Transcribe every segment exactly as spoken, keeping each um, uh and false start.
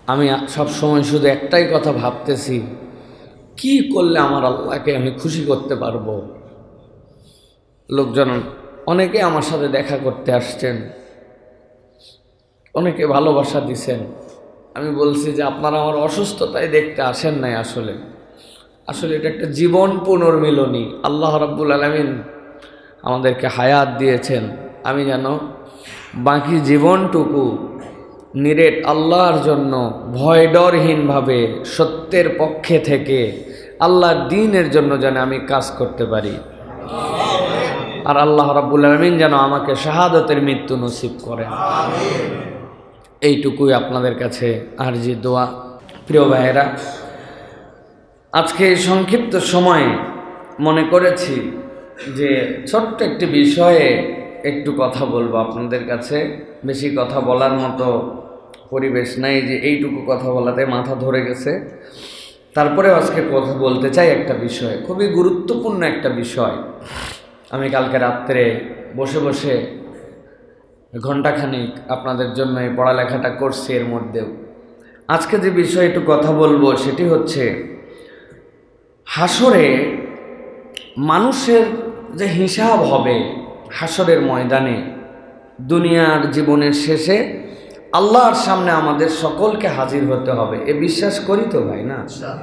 আমি সব সময় শুধু একটাই কথা ভাবতেছি, কি করলে আমার আল্লাহকে আমি খুশি করতে পারবো। লোকজন অনেকে আমার সাথে দেখা করতে আসছেন, অনেকে ভালোবাসা দিছেন। আমি বলছি যে আপনারা আমার অসুস্থতায় দেখতে আসেন নাই, আসলে আসলে এটা একটা জীবন পুনর্মিলনী। আল্লাহ রাব্বুল আলামিন আমাদেরকে হায়াত দিয়েছেন, আমি যেন বাকি জীবনটুকু নিরেট আল্লাহর জন্য ভয় ডরহীনভাবে সত্যের পক্ষে থেকে আল্লাহর দ্বীনের জন্য যেন আমি কাজ করতে পারি। আর আল্লাহ রাব্বুল আলামিন যেন আমাকে শাহাদাতের মৃত্যু নসিব করেন, এইটুকুই আপনাদের কাছে আরজি দোয়া। প্রিয় ভাইয়েরা, আজকে এই সংক্ষিপ্ত সময়ে মনে করেছি যে ছোট্ট একটি বিষয়ে একটু কথা বলবো আপনাদের কাছে। বেশি কথা বলার মতো পরিবেশ নাই, যে এইটুকু কথা বলাতে মাথা ধরে গেছে। তারপরেও আজকে কথা বলতে চাই একটা বিষয়, খুবই গুরুত্বপূর্ণ একটা বিষয়। আমি কালকে রাত্রে বসে বসে ঘণ্টাখানিক আপনাদের জন্য এই পড়ালেখাটা করছি। এর মধ্যেও আজকে যে বিষয়ে একটু কথা বলবো সেটি হচ্ছে হাসরে মানুষের যে হিসাব হবে হাসরের ময়দানে, দুনিয়ার জীবনের শেষে আল্লাহর সামনে আমাদের সকলকে হাজির হতে হবে। এ বিশ্বাস করি তো ভাই না?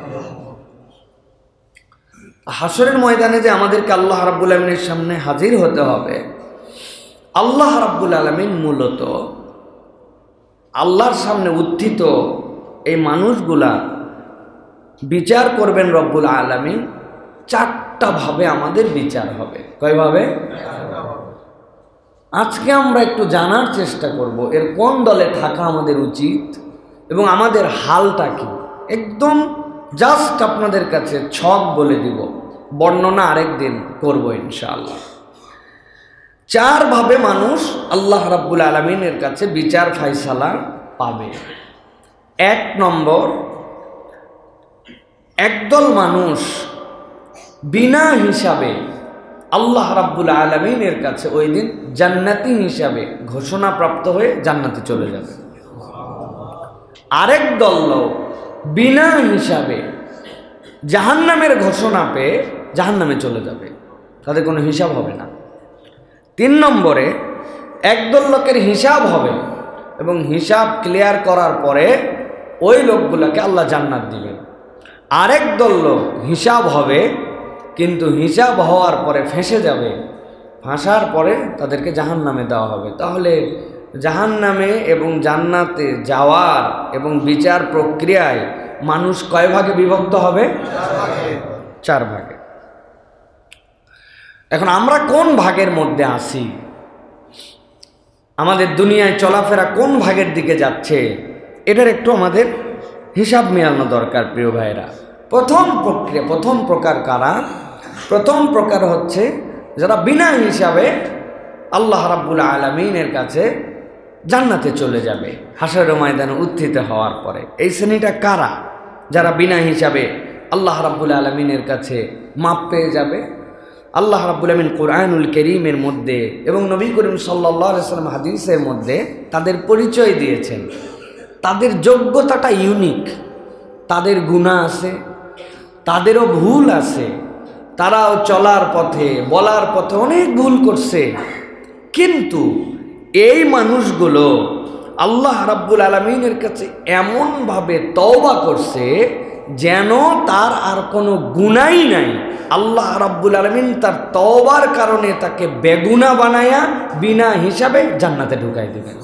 হাসরের ময়দানে যে আমাদেরকে আল্লাহ রাব্বুল আলামিনের সামনে হাজির হতে হবে, আল্লাহ রাব্বুল আলামিন মূলত আল্লাহর সামনে উত্থিত এই মানুষগুলা বিচার করবেন রব্বুল আলামিন। চারটা ভাবে আমাদের বিচার হবে। কয়ভাবে? আজকে আমরা একটু জানার চেষ্টা করব এর কোন দলে থাকা আমাদের উচিত এবং আমাদের হালটা কি। একদম জাস্ট আপনাদের কাছে ছক বলে দিব, বর্ণনা আরেকদিন করব ইনশাআল্লাহ। চার ভাবে মানুষ আল্লাহ রাব্বুল আলামিনের কাছে বিচার ফায়সালা পাবে। এক নম্বর, একদল মানুষ বিনা হিসাবে আল্লাহ রাব্বুল আলামিনের কাছে ওই দিন জান্নাতি হিসাবে ঘোষণাপ্রাপ্ত হয়ে জান্নাতে চলে যাবে। আরেক দল লোক বিনা হিসাবে জাহান্নামের ঘোষণা পেয়ে জাহান্নামে চলে যাবে, তাদের কোনো হিসাব হবে না। তিন নম্বরে, একদল লোকের হিসাব হবে এবং হিসাব ক্লিয়ার করার পরে ওই লোকগুলোকে আল্লাহ জান্নাত দিবেন। আরেক দল লোক হিসাব হবে কিন্তু হিসাব হওয়ার পরে ফেঁসে যাবে, ফাঁসার পরে তাদেরকে জাহান্নামে দেওয়া হবে। তাহলে জাহান্নামে এবং জান্নাতে যাওয়ার এবং বিচার প্রক্রিয়ায় মানুষ কয় ভাগে বিভক্ত হবে? চার ভাগে। এখন আমরা কোন ভাগের মধ্যে আছি? আমাদের দুনিয়ায় চলাফেরা কোন ভাগের দিকে যাচ্ছে? এটার একটু আমাদের হিসাব মেলানো দরকার প্রিয় ভাইরা। প্রথম প্রক্রিয়া প্রথম প্রকার কারা? প্রথম প্রকার হচ্ছে যারা বিনা হিসাবে আল্লাহ রাব্বুল আলামিনের কাছে জান্নাতে চলে যাবে হাসরের ময়দানে উত্থিত হওয়ার পরে। এই শ্রেণীটা কারা? যারা বিনা হিসাবে আল্লাহ রাব্বুল আলামিনের কাছে মাপ পেয়ে যাবে। আল্লাহ রাব্বুল আলামিন কোরআনুল কারীমের মধ্যে এবং নবী করিম সাল্লাল্লাহু আলাইহি ওয়াসাল্লাম হাদিসের মধ্যে তাদের পরিচয় দিয়েছেন। তাদের যোগ্যতাটা ইউনিক, তাদের গুনাহ আছে, তাদেরও ভুল আছে, তারাও চলার পথে বলার পথে অনেক ভুল করছে, কিন্তু এই মানুষগুলো আল্লাহ রাব্বুল আলামিনের কাছে এমনভাবে তওবা করছে যেন তার আর কোনো গুনাহই নাই। আল্লাহ রাব্বুল আলামিন তার তওবার কারণে তাকে বেগুনা বানায়া বিনা হিসাবে জান্নাতে ঢুকাই দিবেন।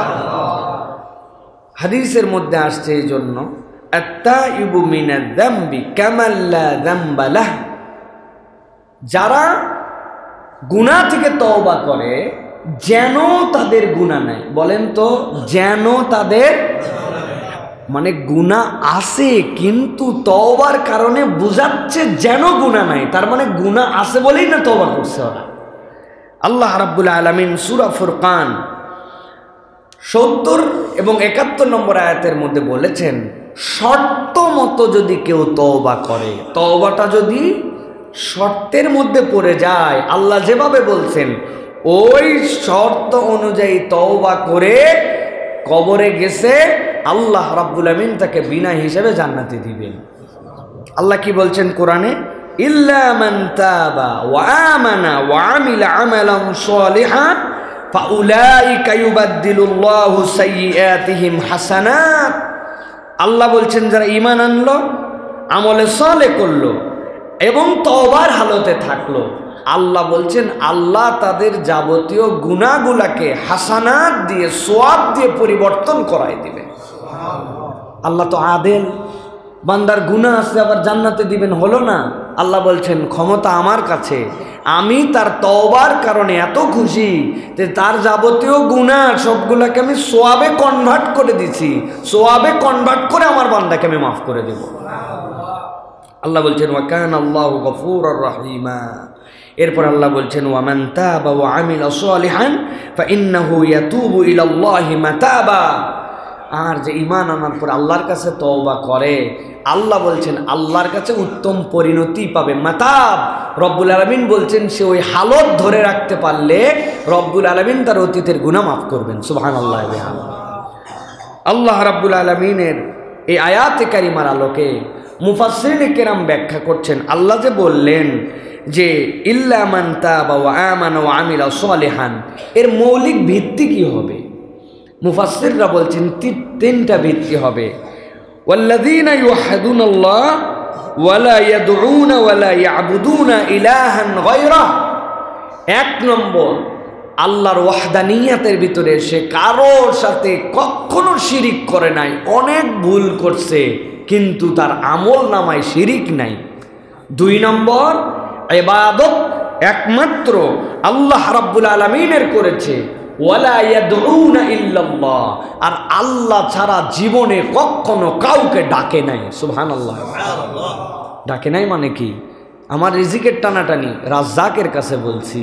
হাদিসের মধ্যে আসছে এই জন্য, আত-তাইবু মিনায-যামবি কামান লা যামবা লাহ, যারা গুনাহ থেকে তওবা করে যেন তাদের গুনাহ নাই। বলেন তো, যেন তাদের, মানে গুনাহ আছে কিন্তু তওবার কারণে বুঝাচ্ছে যেন গুনাহ নাই, তার মানে গুনাহ আছে বলেই না তওবা করছে ওরা। আল্লাহ রাব্বুল আলামিন সূরা ফুরকান সত্তর এবং একাত্তর নম্বর আয়াতের মধ্যে বলেছেন, শর্ত মতো যদি কেউ তওবা করে, তওবাটা যদি শর্তের মধ্যে পড়ে যায়, আল্লাহ যেভাবে বলছেন ওই শর্ত অনুযায়ী তওবা করে কবরে গেছে, আল্লাহ রাব্বুল আমিন তাকে বিনা হিসাবে জান্নাতে দিবেন। আল্লাহ কি বলছেন কোরআনে? ইল্লা মান তাবা ওয়া আমানা ওয়া আমিলা আমালান সালিহান ফাউলাইকা ইউবাদদিলুল্লাহু সাইয়্যাতিহিম হাসানাত। আল্লাহ বলছেন যারা ঈমান আনলো, আমলে সালেহ করলো এবং তওবার হালতে থাকলো, আল্লাহ বলছেন আল্লাহ তাদের যাবতীয় গুনাহগুলোকে হাসানাত দিয়ে, সওয়াব দিয়ে পরিবর্তন করায় দিবে। আল্লাহ তো আদেল, বান্দার গুনাহ আছে আবার জান্নাতে দিবেন হলো না? আল্লাহ বলছেন ক্ষমতা আমার কাছে, আমি তার তওবার কারণে এত খুশি যে তার যাবতীয় গুনাহ সবগুলোকে আমি সওয়াবে কনভার্ট করে দিছি, সওয়াবে কনভার্ট করে আমার বান্দাকে আমি মাফ করে দেব। আল্লাহ বলছেন ওয়া কানা আল্লাহু গফুরুর রহিমা। এরপর আল্লাহ বলছেন ওয়া মান তাবা ওয়া আমিলা সালিহান ফাইন্নাহু ইয়াতুবু ইলাল্লাহি মাতাবা। আর যে ঈমান আনার পর আল্লাহর কাছে তওবা করে, আল্লাহ বলছেন আল্লাহর কাছে উত্তম পরিণতি পাবে। মাতাব, রব্বুল আলামিন বলছেন সে ওই হালত ধরে রাখতে পারলে রব্বুল আলামিন তার অতীতের গুনাহ মাফ করবেন। সুবহানাল্লাহ। আল্লাহ রাব্বুল আলামিনের এই আয়াতে কারিমার আলোকে মুফাসসিরিনে কেরাম ব্যাখ্যা করছেন, আল্লাহ যে বললেন যে ইল্লা মান তাবা ওয়া আমানা ওয়া আমিলা সালিহান, এর মৌলিক ভিত্তি কি হবে? মুফাসসিররা বলছেন তিনটা ভিত্তি হবে। ওয়াল্লাযীনা ইউহিদুনাল্লাহ ওয়া লা ইয়াদউনা ওয়া লা ইয়াবুদুনা ইলাহান গায়রাহ। এক নম্বর, আল্লাহর ওয়াহদানিয়াতের ভিতরে সে কারোর সাথে কখনো শিরিক করে নাই। অনেক ভুল করছে কিন্তু তার আমল নামায় শিরিক নাই। দুই নম্বর, ইবাদত একমাত্র আল্লাহ রাব্বুল আলামিনের করেছে। ওয়ালা ইয়াদউনা ইল্লাল্লাহ, আর আল্লাহ ছাড়া জীবনে কখনো কাউকে ডাকে নাই। সুবহানাল্লাহ। ডাকে নাই মানে কি? আমার রিজিকের টানাটানি রাজ্জাকের কাছে বলছি,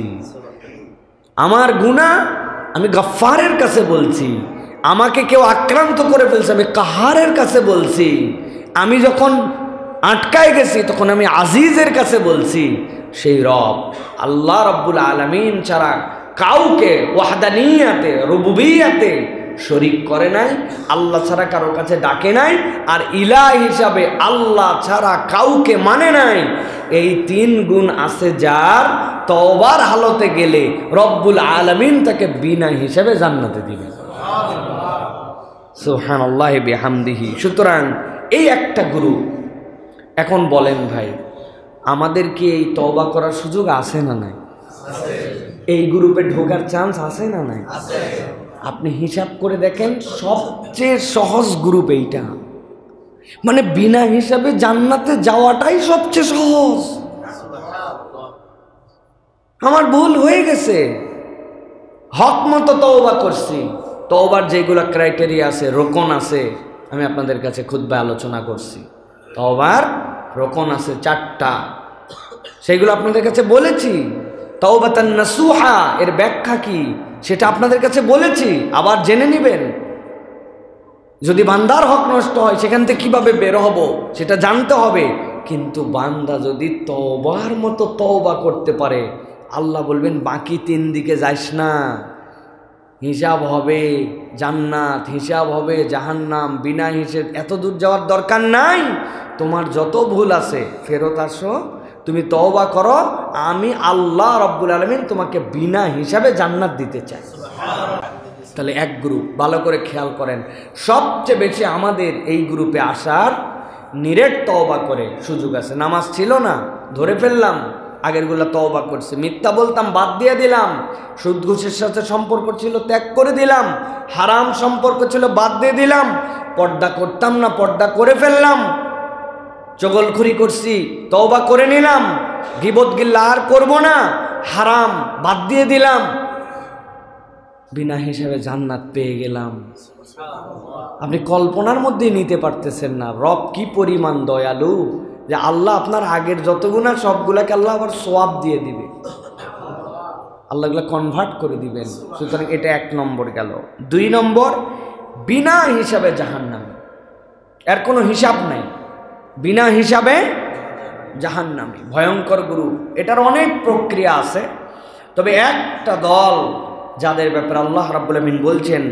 আমার গুনাহ আমি গফফারের কাছে বলছি, আমাকে কেউ আক্রান্ত করে ফেলছে আমি কাহারের কাছে বলছি, আমি যখন আটকায় গেছি তখন আমি আজিজের কাছে বলছি। সেই রব আল্লাহ রাব্বুল আলামিন ছাড়া কাউকে ওয়াহদানিয়াতে, রুবুবিয়াতে শরীক করে নাই, আল্লাহ ছাড়া কারোর কাছে ডাকে নাই, আর ইলাহ হিসাবে আল্লাহ ছাড়া কাউকে মানে নাই। এই তিন গুণ আছে যার, তওবার হালতে গেলে রব্বুল আলামিন তাকে বিনা হিসাবে জান্নাতে দিবেন। সুবহানাল্লাহি বিহামদিহি। সুতরাং এই একটা গ্রুপ। এখন বলেন ভাই, আমাদের কি এই তওবা করার সুযোগ আছে না নাই? এই গ্রুপে ঢোকার চান্স আছে না নাই? আপনি হিসাব করে দেখেন, সবচেয়ে সহজ গ্রুপ এইটা। মানে বিনা হিসাবে জান্নাতে যাওয়াটাই সবচেয়ে সহজ। আমার ভুল হয়ে গেছে, হক মতো তওবা করছি। তওবার যেগুলো ক্রাইটেরিয়া আছে, রোকন আছে, আমি আপনাদের কাছে খুতবায় আলোচনা করছি। তওবার রোকন আছে চারটা, সেগুলো আপনাদের কাছে বলেছি। তাওবাতান নাসুহা এর ব্যাখ্যা কি সেটা আপনাদের কাছে বলেছি, আবার জেনে নেবেন। যদি বান্দার হক নষ্ট হয় সেখান থেকে কিভাবে বের হব সেটা জানতে হবে। কিন্তু বান্দা যদি তওবার মতো তওবা করতে পারে, আল্লাহ বলবেন বাকি তিন দিকে যাইস না, হিসাব হবে জান্নাত, হিসাব হবে জাহান্নাম। বিনা হিসেব এত দূর যাওয়ার দরকার নাই। তোমার যত ভুল আছে ফেরত আসো, তুমি তওবা করো, আমি আল্লাহ রাব্বুল আলামিন তোমাকে বিনা হিসাবে জান্নাত দিতে চাই। তাহলে এক গ্রুপ, ভালো করে খেয়াল করেন, সবচেয়ে বেশি আমাদের এই গ্রুপে আসার নিরেট তওবা করে সুযোগ আছে। নামাজ ছিল না, ধরে ফেললাম, আগেরগুলা তওবা করছে। মিথ্যা বলতাম, বাদ দিয়ে দিলাম। সুদ ঘুষের সাথে সম্পর্ক ছিল, ত্যাগ করে দিলাম। হারাম সম্পর্ক ছিল, বাদ দিয়ে দিলাম। পর্দা করতাম না, পর্দা করে ফেললাম। চগলখুরি করছি, তওবা করে নিলাম। গীবত গিল্লা আর করব না, হারাম বাদ দিয়ে দিলাম। বিনা হিসাবে জান্নাত পেয়ে গেলাম। আপনি কল্পনার মধ্যেই নিতে পারতেছেন না রব কি পরিমাণ দয়ালু, যে আল্লাহ আপনার আগের যত গুনাহ সবগুলাকে আল্লাহ আবার সওয়াব দিয়ে দিবে, আল্লাহ এগুলো কনভার্ট করে দিবেন। সুতরাং এটা এক নম্বর গেল। দুই নম্বর, বিনা হিসাবে জাহান্নাম, এর কোনো হিসাব নাই, বিনা হিসাবে জাহান্নামী, ভয়ঙ্কর গ্রুপ। এটার অনেক প্রক্রিয়া আছে, তবে একটা দল যাদের ব্যাপারে আল্লাহ রাব্বুল আমিন বলছেন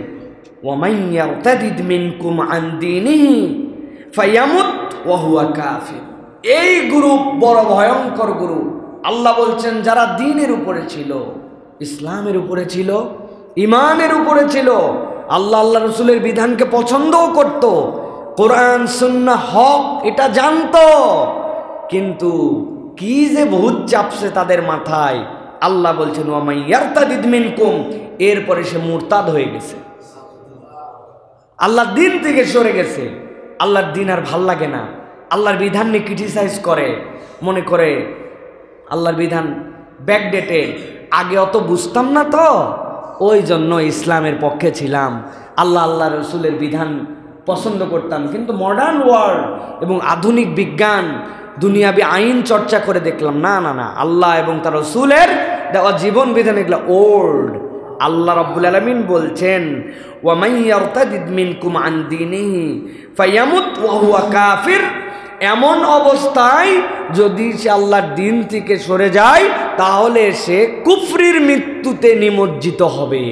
ওয়ামান ইয়ারতাদিদ মিনকুম আন দীনিহি ফায়ামুত ওয়া হুয়া কাফির। এই গ্রুপ বড় ভয়ঙ্কর গ্রুপ। আল্লাহ বলছেন যারা দ্বীনের উপরে ছিল, ইসলামের উপরে ছিল, ঈমানের উপরে ছিল, আল্লাহ আল্লাহ রসুলের বিধানকে পছন্দও করত, কোরআন সুন্নাহ হক এটা জানতো, কিন্তু কি যে বহুত চাপছে তাদের মাথায়। আল্লাহ বলছেন ওয়ামান ইয়ারতাদিদ মিনকুম, এরপরে সে মুরতাদ হয়ে গেছে, আল্লাহর দিন থেকে সরে গেছে। আল্লাহর দিন আর ভাল লাগে না, আল্লাহর বিধান নিয়ে ক্রিটিসাইজ করে, মনে করে আল্লাহর বিধান ব্যাকডেটে, আগে অত বুঝতাম না তো ওই জন্য ইসলামের পক্ষে ছিলাম, আল্লাহ আল্লাহ রসুলের বিধান পছন্দ করতাম, কিন্তু মডার্ন ওয়ার্ল্ড এবং আধুনিক বিজ্ঞান দুনিয়াবি আইন চর্চা করে দেখলাম না না না আল্লাহ এবং তার রসুলের দেওয়া জীবন বিধান এগুলো ওল্ড। আল্লাহ রাব্বুল আলামিন বলছেন ওয়ামান ইয়ারতাদিদ মিনকুম আন দীনিহি ফায়ামুত ওয়া হুয়া কাফির, এমন অবস্থায় যদি সে আল্লাহর দিন থেকে সরে যায় তাহলে সে কুফরির মৃত্যুতে নিমজ্জিত হবে।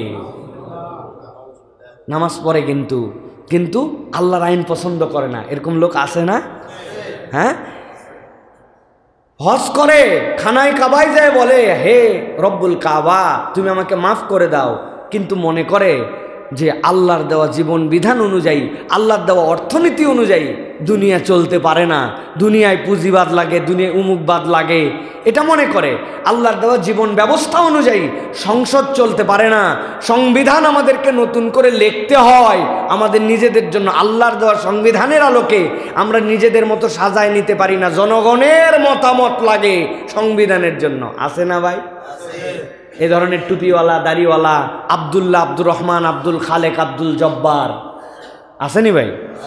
নামাজ পড়ে কিন্তু কিন্তু আল্লাহর আইন পছন্দ করে না, এরকম লোক আছে না? হ্যাঁ, হজ করে, খানায় কাবায় যায়, বলে হে রব্বুল কাবা তুমি আমাকে মাফ করে দাও, কিন্তু মনে করে যে আল্লাহর দেওয়া জীবন বিধান অনুযায়ী, আল্লাহর দেওয়া অর্থনীতি অনুযায়ী দুনিয়া চলতে পারে না, দুনিয়ায় পুঁজিবাদ লাগে, দুনিয়ায় উমুকবাদ লাগে, এটা মনে করে। আল্লাহর দেওয়া জীবন ব্যবস্থা অনুযায়ী সংসদ চলতে পারে না, সংবিধান আমাদেরকে নতুন করে লিখতে হয় আমাদের নিজেদের জন্য, আল্লাহর দেওয়া সংবিধানের আলোকে আমরা নিজেদের মতো সাজায় নিতে পারি না, জনগণের মতামত লাগে সংবিধানের জন্য। আছে না ভাই? এই ধরনের টুপিওয়ালা, দাড়িওয়ালা, আব্দুল্লাহ, আব্দুর রহমান, আব্দুল খালেক, আব্দুল জব্বার আসেনি ভাই?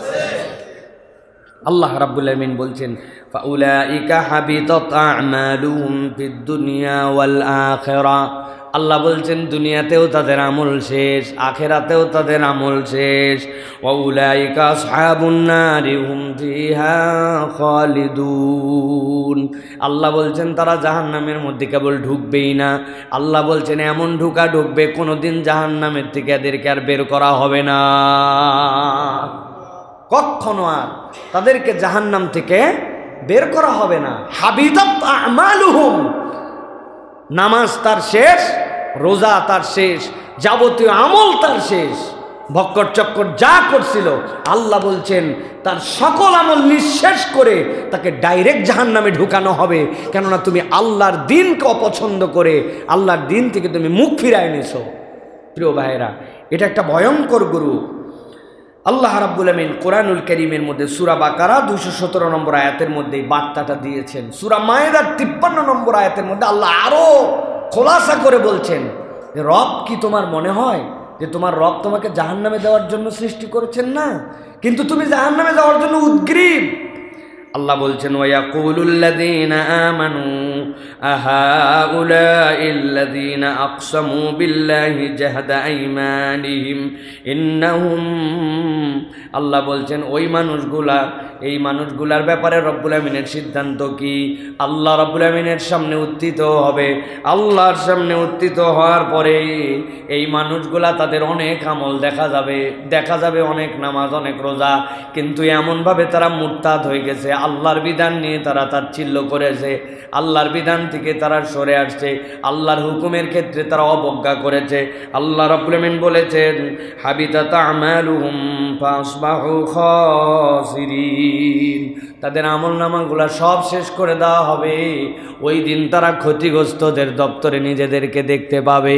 আল্লাহ রাব্বুল আলামিন বলছেন ফাউলাইকা হাবিতাত আমালুহুম ফিদ দুনিয়া ওয়াল আখিরা, আল্লাহ বলছেন দুনিয়াতেও তাদের আমল শেষ, আখিরাতেও তাদের আমল শেষ। ওয়াউলাইকা আসহাবুন নারি হুম ফিহা খালিদুন, আল্লাহ বলছেন তারা জাহান্নামের মধ্যে কেবল ঢুকবেই না, আল্লাহ বলছেন এমন ঢুকা ঢুকবে কোনোদিন জাহান্নামের থেকে এদেরকে আর বের করা হবে না, কখনো আর তাদেরকে জাহান্নাম থেকে বের করা হবে না। হাবিতাত আমালুহুম, নামাজ তার শেষ, রোজা তার শেষ, যাবতীয় আমল তার শেষ, ভক্কর চক্কর যা করছিল আল্লাহ বলছেন তার সকল আমল নিঃশেষ করে তাকে ডাইরেক্ট জাহান্নামে ঢুকানো হবে। কেননা তুমি আল্লাহর দিনকে অপছন্দ করে আল্লাহর দিন থেকে তুমি মুখ ফিরায় নিয়েছো। প্রিয় ভাইয়েরা, এটা একটা ভয়ঙ্কর গুরু। আল্লাহ রাব্বুল আমিন কোরআনুল কারীমের মধ্যে সূরা বাকারা দুইশো সতেরো নম্বর আয়াতের মধ্যে এই বার্তাটা দিয়েছেন। সূরা মায়েদার তিপ্পান্ন নম্বর আয়াতের মধ্যে আল্লাহ আরো খোলাসা করে বলছেন যে রব কি তোমার মনে হয় যে তোমার রব তোমাকে জাহান্নামে দেওয়ার জন্য সৃষ্টি করেছেন না, কিন্তু তুমি জাহান্নামে যাওয়ার জন্য উদ্গ্রীব। আল্লাহ বলছেন ওয়ায়াকুলুল্লাযীনা আমানু আহাউলাইল্লাযীনা আকসামু বিল্লাহি জাহদা আইমানিহিম ইন্নাহুম, আল্লাহ বলছেন ওই মানুষগুলা, এই মানুষগুলার ব্যাপারে রব্বুল আমিনের সিদ্ধান্ত কি? আল্লাহ রব্বুল আমিনের সামনে উত্থিত হবে, আল্লাহর সামনে উত্থিত হওয়ার পরে এই মানুষগুলা তাদের অনেক আমল দেখা যাবে, দেখা যাবে অনেক নামাজ, অনেক রোজা, কিন্তু এমনভাবে তারা মুরতাদ হয়ে গেছে, আল্লাহর বিধান নিয়ে তারা তাচ্ছিল্য করেছে, আল্লাহর বিধান থেকে তারা সরে আসছে, আল্লাহর হুকুমের ক্ষেত্রে তারা অবজ্ঞা করেছে। আল্লাহ রাব্বুল আমিন বলেছেন হাবিতাত আমালুহুম ফাসবাহু খাসিরিন, তাদের আমলনামাগুলা সব শেষ করে দেওয়া হবে, ওই দিন তারা ক্ষতিগ্রস্তদের দপ্তরে নিজেদেরকে দেখতে পাবে।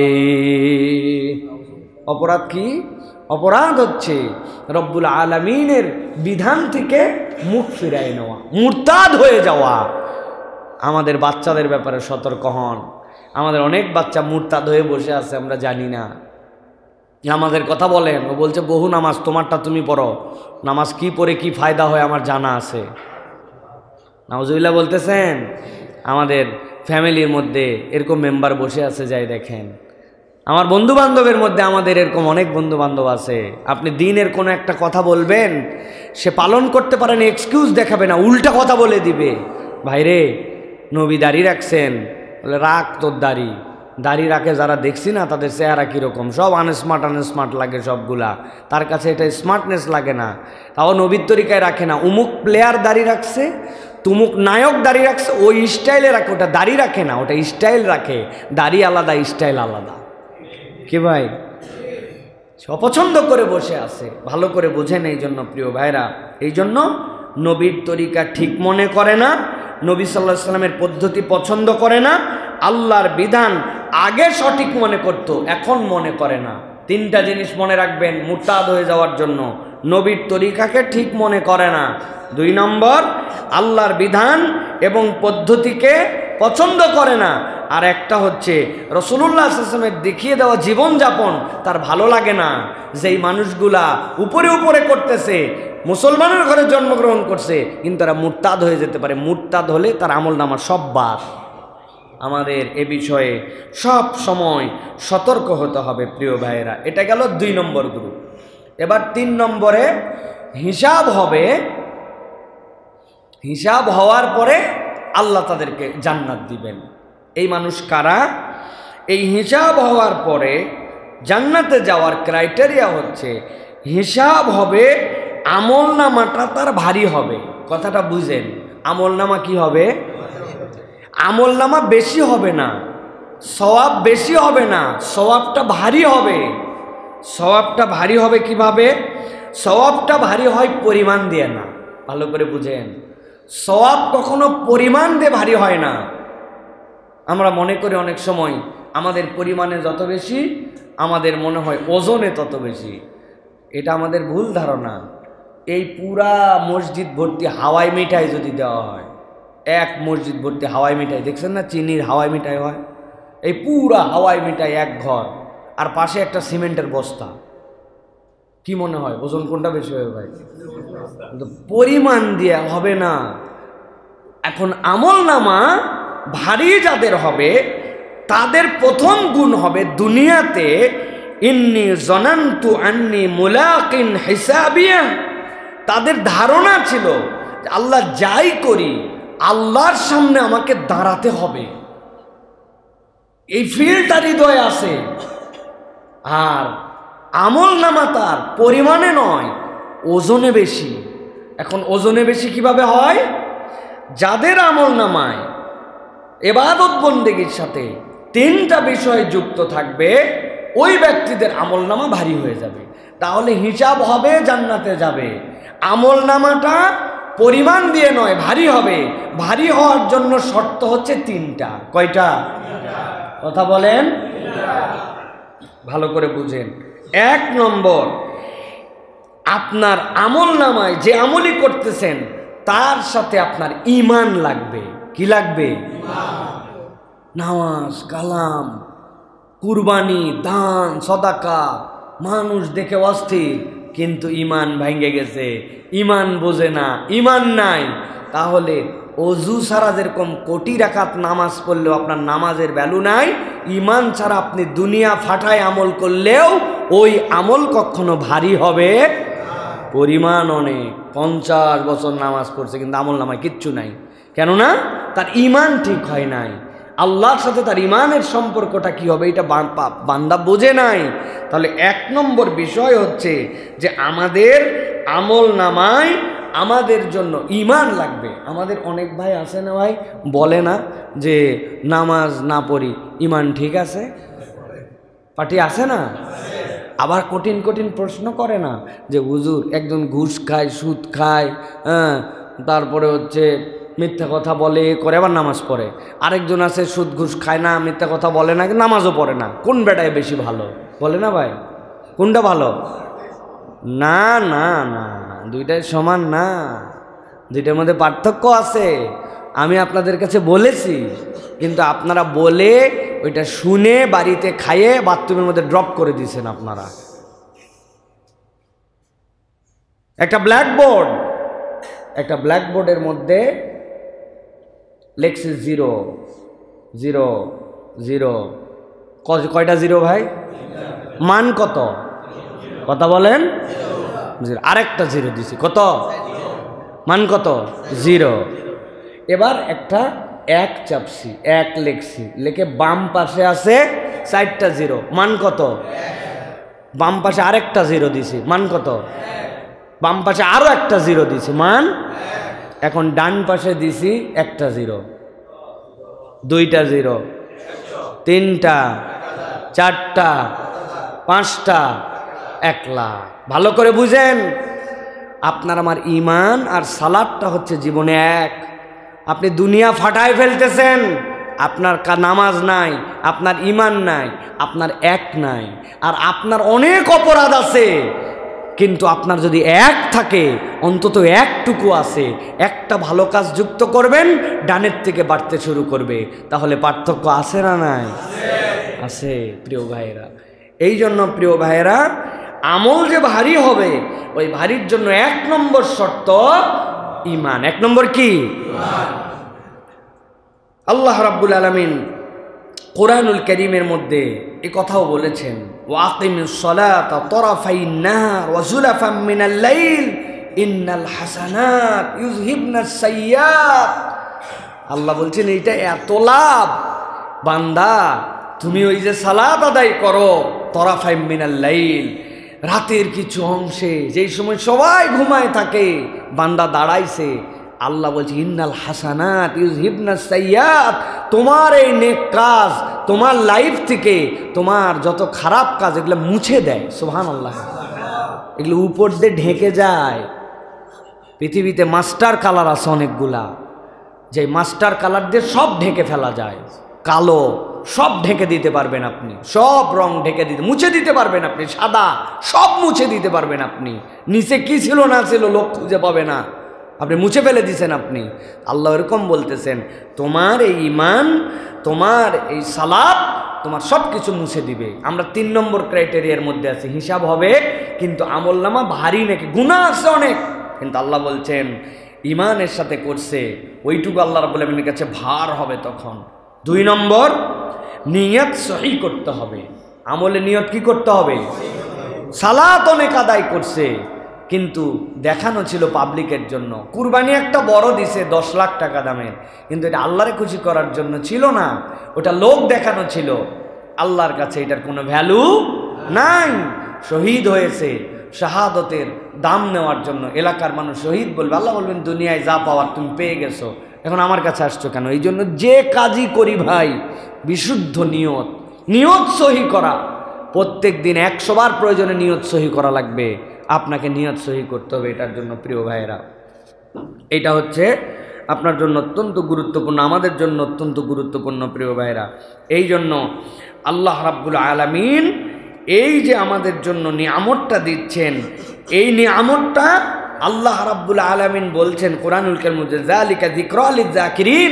অপরাধ কি? অপরাধ হচ্ছে রব্বুল আলামিনের বিধান থেকে মুখ ফিরায় নেওয়া, মুরতাদ হয়ে যাওয়া। আমাদের বাচ্চাদের ব্যাপারে সতর্ক হন। আমাদের অনেক বাচ্চা মুরতাদ হয়ে বসে আছে, আমরা জানি না। নামাজের কথা বলেন, ও বলছে বহু নামাজ, তোমারটা তুমি পড়ো। নামাজ কি পড়ে কি ফায়দা হয় আমার জানা আছে। নাউজুবিল্লাহ বলতেছেন। আমাদের ফ্যামিলির মধ্যে এরকম মেম্বার বসে আছে, যাই দেখেন। আমার বন্ধু বান্ধবের মধ্যে আমাদের এরকম অনেক বন্ধু বান্ধব আছে, আপনি দিনের কোনো একটা কথা বলবেন, সে পালন করতে পারেন, এক্সকিউজ দেখাবে না, উল্টা কথা বলে দিবে। ভাইরে, নবী দাড়ি রাখছেন, বলে রাখ তোর দাড়ি, দাড়ি রাখে যারা দেখছি না তাদের চেহারা কীরকম, সব আনস্মার্ট আনস্মার্ট লাগে সবগুলা, তার কাছে এটা স্মার্টনেস লাগে না, তাও নবীর তরিকায় রাখে না। উমুক প্লেয়ার দাড়ি রাখছে, তুমুক নায়ক দাড়ি রাখছে, ওই স্টাইলে রাখে, ওটা দাড়ি রাখে না, ওটা স্টাইল রাখে। দাড়ি আলাদা, স্টাইল আলাদা। কি ভাই, অপছন্দ করে বসে আছে, ভালো করে বোঝেন। এই জন্য প্রিয় ভাইরা, এই জন্য নবীর তরিকা ঠিক মনে করে না, নবী সাল্লাল্লাহু আলাইহি সাল্লামের পদ্ধতি পছন্দ করে না, আল্লাহর বিধান আগে সঠিক মনে করত, এখন মনে করে না। তিনটা জিনিস মনে রাখবেন মুরতাদ হয়ে যাওয়ার জন্য। নবীর তরিকাকে ঠিক মনে করে না, দুই নম্বর আল্লাহর বিধান এবং পদ্ধতিকে পছন্দ করে না, আর একটা হচ্ছে রাসূলুল্লাহ সাল্লাল্লাহু আলাইহি ওয়াসাল্লামের দেখিয়ে দেওয়া জীবনযাপন তার ভালো লাগে না। যেই মানুষগুলা উপরে উপরে করতেছে, মুসলমানের ঘরে জন্মগ্রহণ করছে, কিন্তু তারা মুরতাদ হয়ে যেতে পারে। মুরতাদ হলে তার আমলনামা সব বাদ। আমাদের এ বিষয়ে সব সময় সতর্ক হতে হবে প্রিয় ভাইয়েরা। এটা গেল দুই নম্বর গ্রুপ। এবার তিন নম্বরে হিসাব হবে। হিসাব হওয়ার পরে আল্লাহ তাদেরকে জান্নাত দিবেন। এই মানুষ কারা? এই হিসাব হওয়ার পরে জান্নাতে যাওয়ার ক্রাইটেরিয়া হচ্ছে হিসাব হবে, আমলনামাটা তার ভারী হবে। কথাটা বুঝেন, আমলনামা কি হবে? আমলনামা বেশি হবে না, সওয়াব বেশি হবে না, সওয়াবটা ভারী হবে। সওয়াবটা ভারী হবে কিভাবে? সওয়াবটা ভারী হয় পরিমাণ দিয়ে না। ভালো করে বুঝেন, সওয়াব কখনো পরিমাণ দিয়ে ভারী হয় না। আমরা মনে করি অনেক সময় আমাদের পরিমাণে যত বেশি, আমাদের মনে হয় ওজনে তত বেশি। এটা আমাদের ভুল ধারণা। এই পুরা মসজিদ ভর্তি হাওয়াই মিঠাই যদি দেওয়া হয়, এক মসজিদ ভর্তি হাওয়াই মিঠাই, দেখছেন না চিনির হাওয়াই মিঠাই হয়, এই পুরা হাওয়াই মিঠাই এক ঘর, আর পাশে একটা সিমেন্টের বস্তা, কি মনে হয় ওজন কোনটা বেশি হবে ভাই? পরিমাণ দিয়ে হবে না। এখন আমলনামা ভারী যাদের হবে, তাদের প্রথম গুণ হবে দুনিয়াতে ইন্নী জনান্তু আন্নী মুলাকিন হিসাবিয়া। তাদের ধারণা ছিল আল্লাহ যাই করি আল্লাহর সামনে আমাকে দাঁড়াতে হবে, এই ফিলটা হৃদয়ে আছে। আর আমলনামা তার পরিমাণে নয়, ওজনে বেশি। এখন ওজনে বেশি কিভাবে হয়? যাদের আমলনামায় ইবাদত বন্দেগীর সাথে তিনটা বিষয় যুক্ত থাকবে, ওই ব্যক্তিদের আমলনামা ভারী হয়ে যাবে। তাহলে হিসাব হবে, জান্নাতে যাবে। আমলনামাটা পরিমাণ দিয়ে নয়, ভারী হবে। ভারী হওয়ার জন্য শর্ত হচ্ছে তিনটা। কয়টা? কথা বলেন, ভালো করে বুঝেন। এক নম্বর, আপনার আমলনামায় যে আমলই করতেছেন তার সাথে আপনার ঈমান লাগবে। কি লাগবে? নামাজ, কালাম, কুরবানি, দান, সদাকা, মানুষ দেখে অস্থির, কিন্তু ঈমান ভেঙে গেছে, ঈমান বোঝে না, ঈমান নাই। তাহলে অজু ছাড়া যেরকম কোটি রাকাত নামাজ পড়লেও আপনার নামাজের ভ্যালু নাই, ঈমান ছাড়া আপনি দুনিয়া ফাটায় আমল করলেও ওই আমল কখনো ভারী হবে। পরিমাণ অনেক, পঞ্চাশ বছর নামাজ পড়ছে কিন্তু আমল নামায় কিচ্ছু নাই, কেননা তার ঈমান ঠিক হয় নাই। আল্লাহর সাথে তার ঈমানের সম্পর্কটা কি হবে এটা বান্দা বোঝে নাই। তাহলে এক নম্বর বিষয় হচ্ছে যে আমাদের আমল নামায় আমাদের জন্য ঈমান লাগবে। আমাদের অনেক ভাই আছে না ভাই, বলে না যে নামাজ না পড়ি ঈমান ঠিক আছে, পার্টি আছে না? আবার কঠিন কঠিন প্রশ্ন করে না যে হুজুর একজন ঘুষ খায়, সুদ খায়, হ্যাঁ, তারপরে হচ্ছে মিথ্যা কথা বলে করে, আবার নামাজ পড়ে। আরেকজন আছে সুদ ঘুষ খায় না, মিথ্যা কথা বলে না, নামাজও পড়ে না। কোন বেটায় বেশি ভালো? বলে না ভাই, কোনটা ভালো? না না না, দুইটাই সমান না, দুইটার মধ্যে পার্থক্য আছে। আমি আপনাদের কাছে বলেছি, কিন্তু আপনারা বলে ওইটা শুনে বাড়িতে খাইয়ে বাথরুমের মধ্যে ড্রপ করে দিয়েছেন আপনারা। একটা ব্ল্যাকবোর্ড, একটা ব্ল্যাকবোর্ডের মধ্যে লেখছে জিরো জিরো জিরো। কয়টা জিরো ভাই? মান কত? কথা বলেন। জিরো। আরেকটা জিরো দিছি, কত মান? কত? জিরো। এবার একটা এক চাপছি, এক লিখছি, লিখে বাম পাশে আছে চারটা জিরো, মান কত? বাম পাশে আরেকটা জিরো দিছি, মান কত? বাম পাশে আরো একটা জিরো দিছি, মান? এখন ডান পাশে দিছি একটা জিরো, দুইটা জিরো, তিনটা, চারটা, পাঁচটা, এক লাখ। ভালো করে বুঝেন, আপনার আমার ইমান আর সালাদটা হচ্ছে জীবনে এক। আপনি দুনিয়া ফাটায় ফেলতেছেন, আপনার নামাজ নাই, আপনার ইমান নাই, আপনার এক নাই, আর আপনার অনেক অপরাধ আছে, কিন্তু আপনার যদি এক থাকে, অন্তত একটুকু আছে, একটা ভালো কাজ যুক্ত করবেন, ডানের থেকে বাড়তে শুরু করবে। তাহলে পার্থক্য আছে না নাই? আছে প্রিয় ভাইয়েরা। এই জন্য প্রিয় ভাইয়েরা, আমল যে ভারী হবে, ওই ভারীর জন্য এক নম্বর শর্ত ঈমান। এক নম্বর কি? আল্লাহ রাব্বুল আলামিন কোরআনুল কারীমের মধ্যে এই কথাও বলেছেন, ওয়াকিমিস সালাতা তরাফাইন নাহার ওয়া যুলাফাম মিনাল লাইল ইন্নাল হাসানাত ইউযহিবনাস সাইয়্যাত। আল্লাহ বলছেন এইটা এত লাভ, বান্দা তুমি ওই যে সালাত আদায় করো তরাফাইন মিনাল লাইল, রাতের কিছু অংশে, যেই সময় সবাই ঘুমায় থাকে, বান্দা দাঁড়াইছে, আল্লাহ বলছে ইন্নাল হাসানাত ইউযহিবনাস সাইয়্যাত, তোমার এই নেক কাজ তোমার লাইফ থেকে তোমার যত খারাপ কাজ এগুলো মুছে দেয়। সুবহানাল্লাহ। এগুলো উপর দিয়ে ঢেকে যায়। পৃথিবীতে মাস্টার কালার আছে অনেকগুলা, যে মাস্টার কালার দিয়ে সব ঢেকে ফেলা যায়, কালো সব ঢেকে দিতে পারবেন আপনি, সব রং ঢেকে দিতে মুছে দিতে পারবেন আপনি, সাদা সব মুছে দিতে পারবেন আপনি, নিচে কি ছিল না ছিল লোক খুঁজে পাবে না, আপনি মুছে ফেলে দিছেন আপনি। আল্লাহ এরকম বলতেছেন, তোমার এই ঈমান, তোমার এই সালাত তোমার সব কিছু মুছে দিবে। আমরা তিন নম্বর ক্রাইটেরিয়ার মধ্যে আছি, হিসাব হবে কিন্তু আমলনামা ভারী নাকি, গুনাহ আছে অনেক, কিন্তু আল্লাহ বলছেন ঈমানের সাথে করছে ওইটুকু আল্লাহ রাব্বুল আলামিনের কাছে ভার হবে তখন। দুই নম্বর, নিয়ত সহি করতে হবে। আমলে নিয়ত কি করতে হবে? সালাত অনেক আদায় করছে, কিন্তু দেখানো ছিল পাবলিকের জন্য। কুরবানি একটা বড় দিছে দশ লাখ টাকা দামের, কিন্তু এটা আল্লাহরে খুশি করার জন্য ছিল না, ওটা লোক দেখানো ছিল। আল্লাহর কাছে এটার কোনো ভ্যালু নাই। শহীদ হয়েছে, শাহাদতের দাম নেওয়ার জন্য এলাকার মানুষ শহীদ বলবে, আল্লাহ বলবেন দুনিয়ায় যা পাওয়ার তুমি পেয়ে গেছো, এখন আমার কাছে আসছো কেন? এই জন্য যে কাজই করি ভাই, বিশুদ্ধ নিয়ত, নিয়ত সহি করা। প্রত্যেক দিন একশো বার প্রয়োজনে নিয়ত সহি করা লাগবে, আপনাকে নিয়ত সহি করতে হবে এটার জন্য। প্রিয় ভাইয়েরা, এটা হচ্ছে আপনার জন্য অত্যন্ত গুরুত্বপূর্ণ, আমাদের জন্য অত্যন্ত গুরুত্বপূর্ণ প্রিয় ভাইয়েরা। এই জন্য আল্লাহ রাব্বুল আলামিন এই যে আমাদের জন্য নিয়ামতটা দিচ্ছেন, এই নিয়ামতটা আল্লাহ রাব্বুল আলামিন বলছেন কোরআনুল কারীমের মধ্যে, যালিকা যিকরা লিয-যাকিরিন,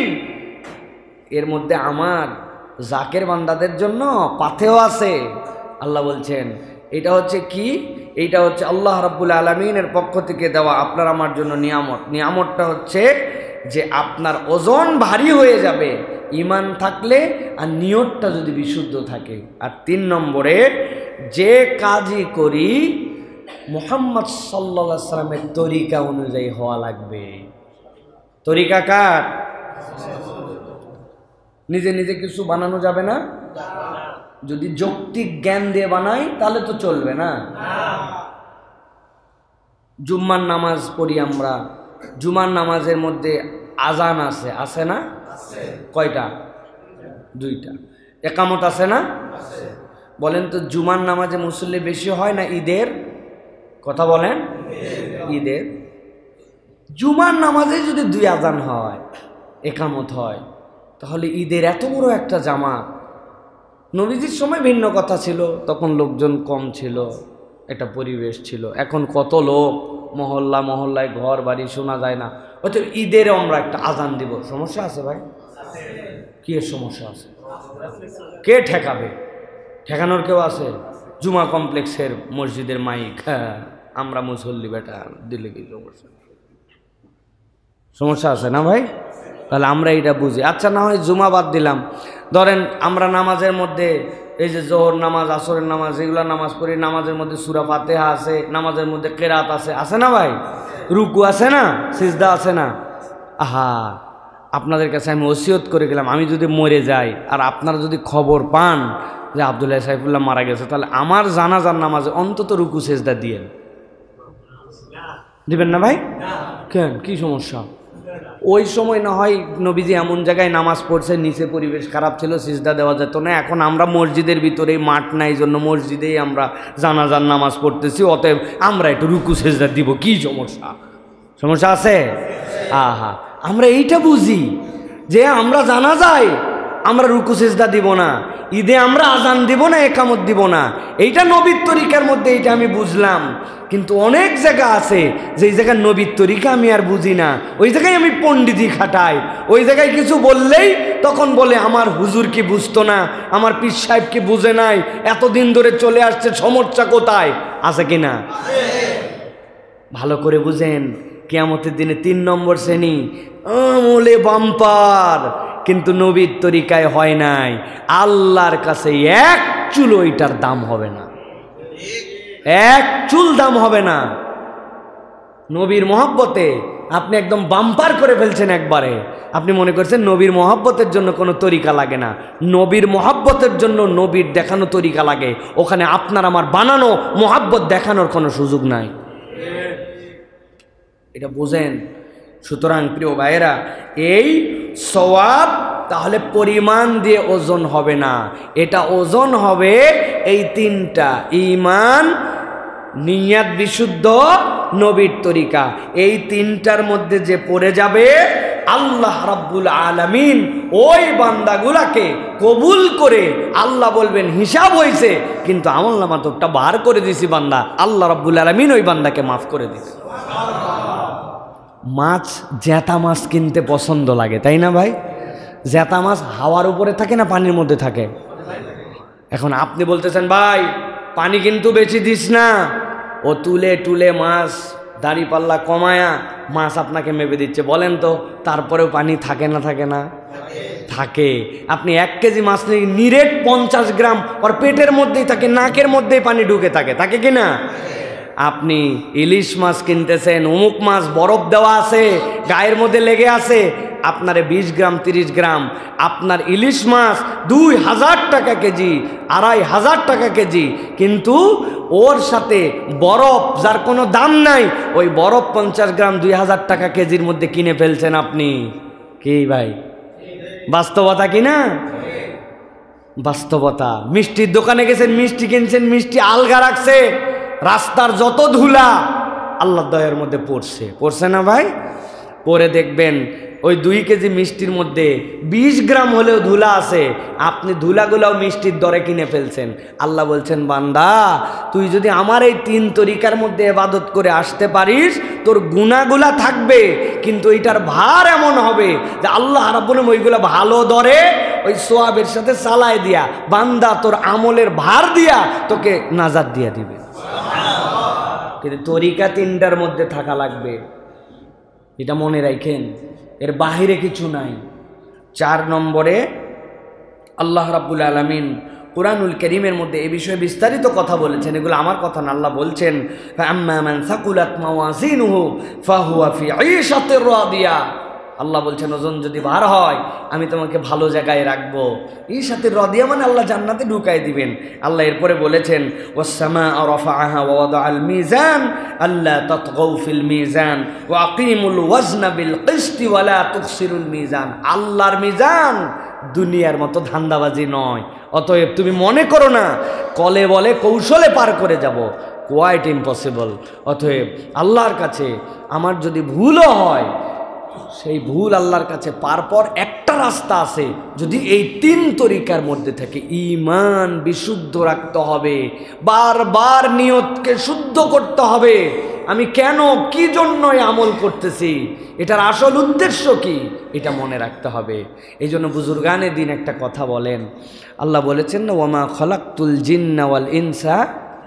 এর মধ্যে আমার জাকের বান্দাদের জন্য পাথেও আছে। আল্লাহ বলছেন এটা হচ্ছে কি? এইটা হচ্ছে আল্লাহ রাব্বুল আলামিনের পক্ষ থেকে দেওয়া আপনার আমার জন্য নিয়ামত। নিয়ামতটা হচ্ছে যে আপনার ওজন ভারী হয়ে যাবে ঈমান থাকলে, আর নিয়তটা যদি বিশুদ্ধ থাকে। আর তিন নম্বরে, যে কাজই করি মুহাম্মদ সাল্লাল্লাহু আলাইহি সাল্লামের তরিকা অনুযায়ী হওয়া লাগবে। তরিকা কার? নিজে নিজে কিছু বানানো যাবে না। যদি যৌক্তিক জ্ঞান দিয়ে বানাই তাহলে তো চলবে না। জুম্মার নামাজ পড়ি আমরা, জুমার নামাজের মধ্যে আজান আছে, আছে না? কয়টা? দুইটা। একামত আছে না? বলেন তো, জুমার নামাজে মুসল্লি বেশি হয় না ঈদের? কথা বলেন। ঈদের জুমার নামাজে যদি দুই আজান হয়, একামত হয়, তাহলে ঈদের এত বড় একটা জামাত। নবীজির সময় ভিন্ন কথা ছিল, তখন লোকজন কম ছিল, একটা পরিবেশ ছিল। এখন কত লোক, মহল্লা মহল্লায় ঘর বাড়ি শোনা যায় না। হয়তো ঈদের আমরা একটা আজান দিব, সমস্যা আছে ভাই? কি এর সমস্যা আছে? কে ঠেকাবে? ঠেকানোর কেউ আছে? জুমা কমপ্লেক্সের মসজিদের মাইক, হ্যাঁ আমরা মুসল্লি বেটা দিলে কি সমস্যা? সমস্যা আছে না ভাই? তাহলে আমরা এটা বুঝি। আচ্ছা, না হয় জুমা বাদ দিলাম, ধরেন আমরা নামাজের মধ্যে এই যে জোহর নামাজ, আসরের নামাজ, এগুলা নামাজ পড়ি, নামাজের মধ্যে সূরা ফাতিহা আছে, নামাজের মধ্যে কেরাত আছে, আছে না ভাই? রুকু আছে না? সিজদা আছে না? আহা, আপনাদের কাছে আমি ওসিয়ত করে গেলাম, আমি যদি মরে যাই আর আপনারা যদি খবর পান যে আব্দুল্লাহ সাইফুল্লাহ মারা গেছে, তাহলে আমার জানাজার নামাজে অন্তত রুকু সেজদা দিয়েন। দিবেন না ভাই? কেন, কি সমস্যা? ওই সময় না হয় নবীজি এমন জায়গায় নামাজ পড়ছে, নিচে পরিবেশ খারাপ ছিল, সিজদা দেওয়া যেত না। এখন আমরা মসজিদের ভিতরে, মাঠ নাই জন্য মসজিদেই আমরা জানাজার নামাজ পড়তেছি, অতএব আমরা একটু রুকু সেজদা দিব, কি সমস্যা? সমস্যা আছে? আহা, আমরা এইটা বুঝি যে আমরা জানা যায় আমরা রুকু সেজদা দিব না, ঈদে আমরা আজান দিব না, একামত দিব না, এইটা নবীর তরিকার মধ্যে, এইটা আমি বুঝলাম। কিন্তু অনেক জায়গা আছে যেই জায়গায় নবীর তরিকা আমি আর বুঝি না, ওই জায়গায় আমি পণ্ডিতি খাটাই। ওই জায়গায় কিছু বললেই তখন বলে আমার হুজুর কি বুঝতো না, আমার পীর সাহেব কি বুঝে নাই, এতদিন ধরে চলে আসছে, সমস্যা কোথায়? আছে কি না? ভালো করে বুঝেন, কিয়ামতের দিনে তিন নম্বর শ্রেণী আমলে বাম্পার, কিন্তু নবীর তরিকায় হয় নাই। আল্লাহর কাছে এক চুল ওইটার দাম হবে না, এক চুল দাম হবে না। নবীর মহব্বতে আপনি একদম বাম্পার করে ফেলছেন একবারে। আপনি মনে করছেন নবীর মহব্বতের জন্য কোনো তরিকা লাগে না। নবীর মহব্বতের জন্য নবীর দেখানো তরিকা লাগে, ওখানে আপনার আমার বানানো মহব্বত দেখানোর কোনো সুযোগ নাই। এটা বোঝেন। সুতরাং প্রিয় ভাইয়েরা, এই সওয়াব তাহলে পরিমাণ দিয়ে ওজন হবে না, এটা ওজন হবে এই তিনটা: ঈমান, নিয়াত বিশুদ্ধ, নবীর তরিকা। এই তিনটার মধ্যে যে পড়ে যাবে, আল্লাহ রাব্বুল আলামিন ওই বান্দাগুলাকে কবুল করে আল্লাহ বলবেন হিসাব হয়েছে, কিন্তু আমলনামা তোরটা বার করে দিছি বান্দা। আল্লাহ রাব্বুল আলামিন ওই বান্দাকে মাফ করে দিছে। মাছ, জ্যাতা মাছ কিনতে পছন্দ লাগে, তাই না ভাই? জ্যাতা মাছ হাওয়ার উপরে থাকে না পানির মধ্যে থাকে? এখন আপনি বলতেছেন ভাই পানি কিন্তু বেশি দিস না, ও তুলে টুলে মাছ দাড়ি পাল্লা কমায়া মাছ আপনাকে মেপে দিচ্ছে, বলেন তো তারপরেও পানি থাকে না থাকে না? থাকে। আপনি এক কেজি মাছ নিয়ে নিরেট পঞ্চাশ গ্রাম ওর পেটের মধ্যেই থাকে, নাকের মধ্যেই পানি ঢুকে থাকে, থাকে কি না? আপনি ইলিশ মাছ কিনতেছেন, অমুক মাছ বরফ দেওয়া আছে, গায়ের মধ্যে লেগে আছে, আপনারে বিশ গ্রাম তিরিশ গ্রাম, আপনার ইলিশ মাছ দুই হাজার টাকা কেজি, আড়াই হাজার টাকা কেজি, কিন্তু ওর সাথে বরফ যার কোনো দাম নাই, ওই বরফ পঞ্চাশ গ্রাম দুই হাজার টাকা কেজির মধ্যে কিনে ফেলছেন আপনি। কি ভাই বাস্তবতা কি না? বাস্তবতা। মিষ্টির দোকানে গেছেন, মিষ্টি কিনছেন, মিষ্টি আলগা রাখছে, রাস্তার যত ধুলা আল্লাহর দয়ার মধ্যে পড়ছে, পড়ছে না ভাই? পরে দেখবেন ওই দুই কেজি মিষ্টির মধ্যে বিশ গ্রাম হলেও ধুলা আছে, আপনি ধুলাগুলাও মিষ্টির দরে কিনে ফেলছেন। আল্লাহ বলছেন বান্দা তুই যদি আমার এই তিন তরিকার মধ্যে ইবাদত করে আসতে পারিস, তোর গুনাহগুলা থাকবে, কিন্তু এটার ভার এমন হবে যে আল্লাহ রাব্বুল আলামিন ওইগুলা ভালো দরে ওই সোয়াবের সাথে চালায় দিয়া বান্দা তোর আমলের ভার দিয়া তোকে নাজাত দিয়া দিবে। কিন্তু তরিকা তিনটার মধ্যে থাকা লাগবে, এটা মনে রাখেন, এর বাহিরে কিছু নাই। চার নম্বরে আল্লাহ রাব্বুল আলামিন কুরআনুল কারীমের মধ্যে এই বিষয়ে বিস্তারিত কথা বলেছেন, এগুলো আমার কথা না, আল্লাহ বলছেন ফাআম্মা মান সাকুলাত মাওয়াজিনুহু ফাহুয়া ফি ঈশাতির রাদিয়া। আল্লাহ বলছেন ওজন যদি ভার হয় আমি তোমাকে ভালো জায়গায় রাখবো। ঈশাতির রাদিয়া মানে আল্লাহ জান্নাতে ঢুকাই দিবেন। আল্লাহ এরপরে বলেছেন ওয়াস-সামাআ রাফাআহা ওয়া ওয়াদাআল মিজান আল্লা তাতগাউ ফিল মিজান ওয়া আকিমুল ওয়াজনা বিল কিসতি ওয়া লা তুখসিরুল মিজান। আল্লাহর মিজান দুনিয়ার মতো ধান্দাবাজি নয়, অতএব তুমি মনে করো না কলে বলে কৌশলে পার করে যাব, কোয়াইট ইম্পসিবল। অতএব আল্লাহর কাছে আমার যদি ভুলও হয়, সেই ভুল আল্লাহর কাছে পার পর একটা রাস্তা আছে, যদি এই তিন তরিকার মধ্যে থেকে ঈমান বিশুদ্ধ রাখতে হবে, বারবার নিয়তকে শুদ্ধ করতে হবে, আমি কেন কি জন্যই আমল করতেছি, এটার আসল উদ্দেশ্য কি, এটা মনে রাখতে হবে। এই জন্য বুজুর্গানে দিন একটা কথা বলেন, আল্লাহ বলেছেন না ওয়ামা খলাকতুল জিন্না ওয়াল ইনসা।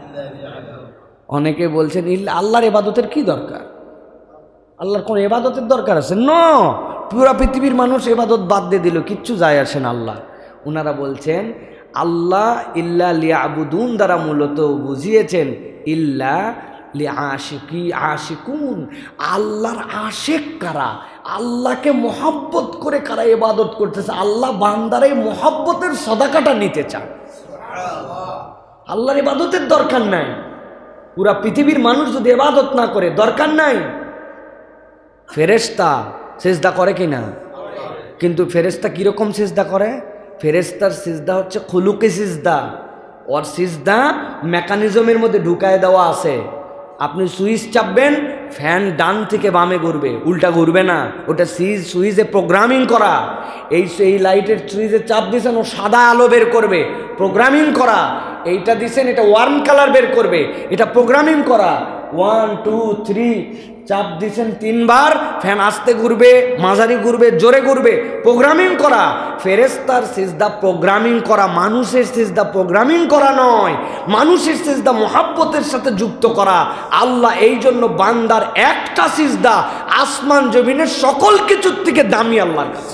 অনেকে বলছেন ইল্লা আল্লাহর ইবাদতের কি দরকার, আল্লাহর কোন ইবাদতের দরকার আছে? ন পুরা পৃথিবীর মানুষ ইবাদত বাদ দিয়ে দিল, কিচ্ছু যায় আসে না আল্লাহ। ওনারা বলছেন আল্লাহ ইল্লা লিয়াবুদুন দ্বারা মূলত বুঝিয়েছেন ইল্লা লি আশিকি আশিকুন, আল্লাহর আশেক কারা, আল্লাহকে মোহাব্বত করে কারা ইবাদত করতেছে, আল্লাহ বান্দার এই মোহাব্বতের সদাকাটা নিতে চান। আল্লাহর ইবাদতের দরকার নাই, পুরা পৃথিবীর মানুষ যদি ইবাদত না করে দরকার নাই। ফেরেশতা সিজদা করে কিনা? কিন্তু ফেরেশতা কিরকম সিজদা করে? ফেরেশতার সিজদা হচ্ছে খুলুকি সিজদা, ওর সিজদা মেকানিজমের মধ্যে ঢুকায় দেওয়া আছে। আপনি সুইচ চাপবেন, ফ্যান ডান থেকে বামে ঘুরবে, উল্টা ঘুরবে না। ওটা সুইচ সুইচে প্রোগ্রামিং করা। এই এই লাইটের সুইচে চাপ দিয়েছেন, ও সাদা আলো বের করবে, প্রোগ্রামিং করা। এইটা দিছেন, এটা ওয়ার্ম কালার বের করবে, এটা প্রোগ্রামিং করা। ওয়ান টু থ্রি চাপ দিছেন তিনবার, ফ্যান আস্তে ঘুরবে, মাঝারি ঘুরবে, জোরে ঘুরবে, প্রোগ্রামিং করা। ফেরেশতার সিজদা প্রোগ্রামিং করা, মানুষের সিজদা প্রোগ্রামিং করা নয়। মানুষের সিজদা মোহাব্বতের সাথে যুক্ত করা। আল্লাহ এই জন্য বান্দার একটা সিজদা আসমান জমিনের সকল কিছুর থেকে দামি আল্লাহর কাছে।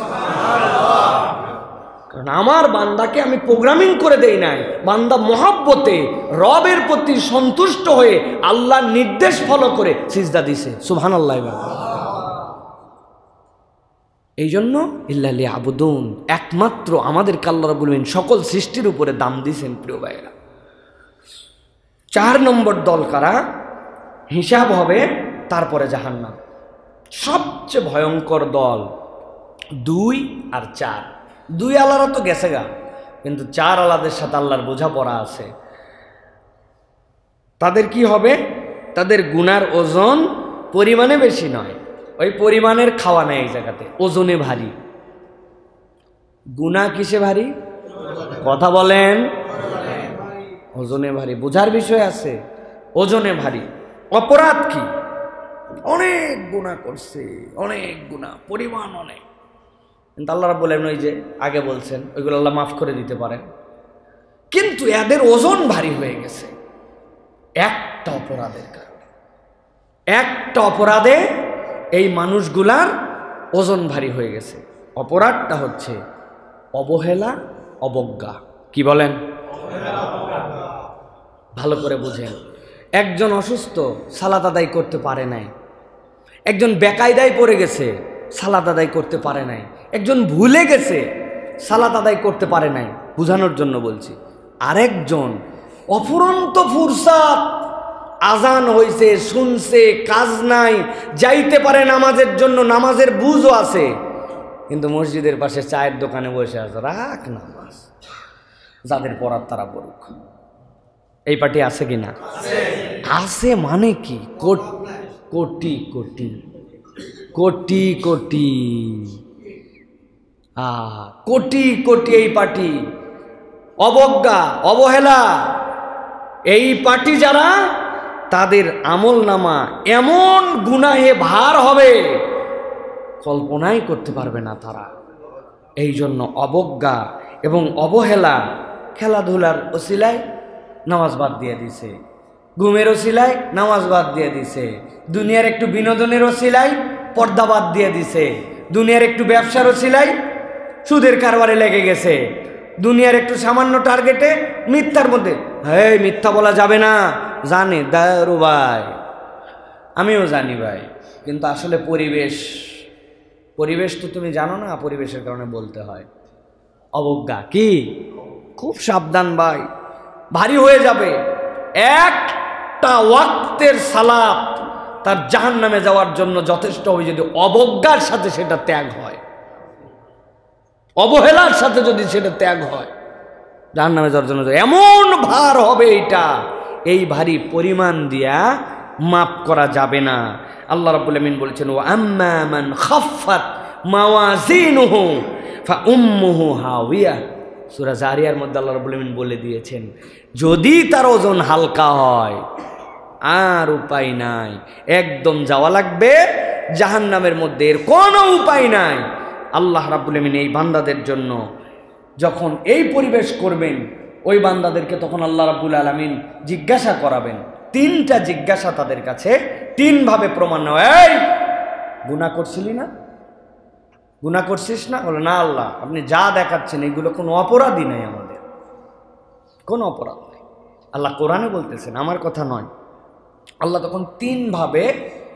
কারণ আমার বান্দাকে আমি প্রোগ্রামিং করে দেই নাই, বান্দা মোহাব্বতে রবের প্রতি সন্তুষ্ট হয়ে আল্লাহর নির্দেশ ফলো করে সিজদা দিছে। সুবহানাল্লাহ। এই জন্য ইল্লা লিয়াবুদুন, একমাত্র আমাদেরকে আল্লাহ রাব্বুল আলামিন সকল সৃষ্টির উপরে দাম দিয়েছেন। প্রিয় ভাইয়েরা, চার নম্বর দল কারা? হিসাব হবে তারপরে জাহান্নাম। সবচেয়ে ভয়ঙ্কর দল দুই আর চার। দুই আলারা তো গেছে গা, কিন্তু চার আলাদের সাথে আল্লাহর বোঝাপড়া আছে। তাদের কি হবে? তাদের গুনার ওজন পরিমাণে বেশি নয়, ওই পরিমাণের খাওয়া নেই, এই জায়গাতে ওজনে ভারী। গুনাহ কিসে ভারী? কথা বলেন। ওজনে ভারী, বোঝার বিষয় আছে। ওজনে ভারী। অপরাধ কি? অনেক গুনাহ করছে, অনেক গুনাহ, পরিমাণ অনেক। কিন্তু আল্লাহ রাব্বুল আলামিন ওই যে আগে বলছেন, ওইগুলো আল্লাহ মাফ করে দিতে পারেন। কিন্তু এদের ওজন ভারী হয়ে গেছে একটা অপরাধের কারণে। একটা অপরাধে এই মানুষগুলার ওজন ভারী হয়ে গেছে। অপরাধটা হচ্ছে অবহেলা, অবজ্ঞা। কি বলেন? ভালো করে বুঝেন। একজন অসুস্থ, সালাত আদায় করতে পারে নাই। একজন বেকায়দায় পড়ে গেছে, সালাত আদায় করতে পারে নাই। একজন ভুলে গেছে, সালাত আদায় করতে পারে নাই। বুঝানোর জন্য বলছি। আরেকজন অফুরন্ত ফুরসাত, আজান হইছে, শুনছে, কাজ নাই, যাইতে পারে নামাজের জন্য, নামাজের বুঝও আছে, কিন্তু মসজিদের পাশে চায়ের দোকানে বসে আছে। রাখ নামাজ, যাদের পড়ার তারা পড়ুক। এই পার্টি আছে কি না? আছে। মানে কি? কোটি কোটি কোটি কোটি আ কোটি কোটি এই পার্টি। অবজ্ঞা, অবহেলা, এই পার্টি যারা, তাদের আমল নামা এমন গুনাহে ভার হবে কল্পনাই করতে পারবে না তারা। এই জন্য অবজ্ঞা এবং অবহেলা, খেলাধুলার ওসিলায় নামাজ বাদ দিয়ে দিছে, ঘুমের ওসিলায় নামাজ বাদ দিয়ে দিছে, দুনিয়ার একটু বিনোদনের ওসিলায় পর্দা বাদ দিয়ে দিছে, দুনিয়ার একটু ব্যবসার ওসিলায় সুদের কারবারে লেগে গেছে, দুনিয়ার একটু সামান্য টার্গেটে মিথ্যার মধ্যে। হ্যাঁ, মিথ্যা বলা যাবে না, জানি দারু ভাই, আমিও জানি ভাই, কিন্তু আসলে পরিবেশ পরিবেশ তো তুমি জানো না, পরিবেশের কারণে বলতে হয়। অবজ্ঞা কি? খুব সাবধান ভাই, ভারী হয়ে যাবে। একটা ওয়াক্তের সালাত তার জাহান্নামে যাওয়ার জন্য যথেষ্ট হবে যদি অবজ্ঞার সাথে সেটা ত্যাগ হয়, অবহেলার সাথে যদি সেটা ত্যাগ হয়, জাহান্নামে যাওয়ার জন্য এমন ভার হবে এইটা, এই ভারী পরিমাণ দিয়া মাপ করা যাবে না। আল্লাহ রাব্বুল আমিন বলেছেন, ওয়া আম্মা মান খাফফাত মাওয়াজিনুহু ফাউম্মুহু হাওিয়া। সূরা জারিয়ার মধ্যে আল্লাহ রাব্বুল আমিন বলে দিয়েছেন, যদি তার ওজন হালকা হয় আর উপায় নাই, একদম যাওয়া লাগবে জাহান্নামের মধ্যে, এর কোনো উপায় নাই। আল্লাহ রাব্বুল আমিন এই বান্দাদের জন্য যখন এই পরিবেশ করবেন, ওই বান্দাদেরকে তখন আল্লাহ রাব্বুল আলামিন জিজ্ঞাসা করাবেন। তিনটা জিজ্ঞাসা তাদের কাছে, তিনভাবে প্রমাণ নেওয়া। এই গুনাহ করছিলি না? গুনাহ করছিস না? বলে না আল্লাহ, আপনি যা দেখাচ্ছেন এগুলো কোনো অপরাধই নাই, আমাদের কোনো অপরাধ নেই। আল্লাহ কোরআনে বলতেছেন, আমার কথা নয়। আল্লাহ তখন তিনভাবে